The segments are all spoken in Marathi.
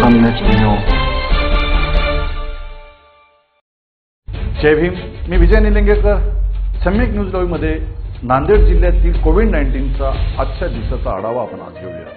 सम्यक न्यूज। जय भीम, मी विजय निलंगेकर। सम्यक न्यूज लाईव्ह मध्ये नांदेड जिल्ह्यातील कोविड-19चा आजच्या दिवसाचा आढावा आपण आज घेऊया।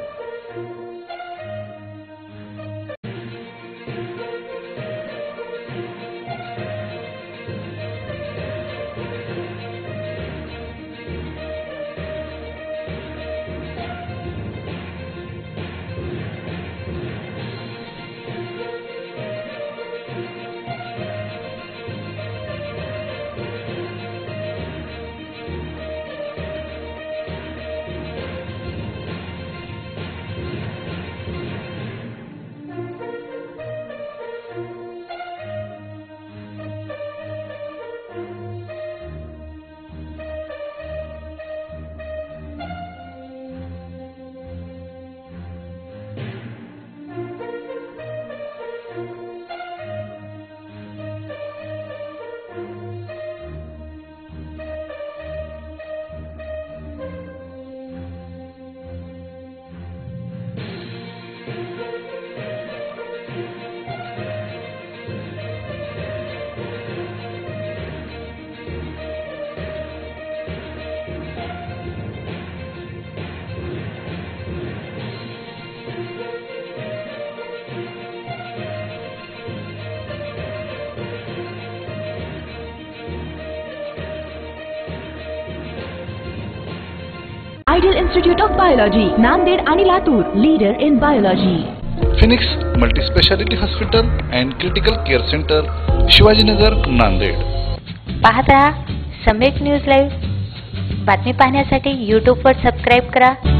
Ideal Institute of Biology, Nanded आणि Latur, leader in biology. Phoenix multispeciality hospital and critical care centre, Shivajinagar, Nanded. पाहत रहा सम्यक न्यूज लाईव्ह। बातमी पाहण्यासाठी YouTube वर सबस्क्राईब करा।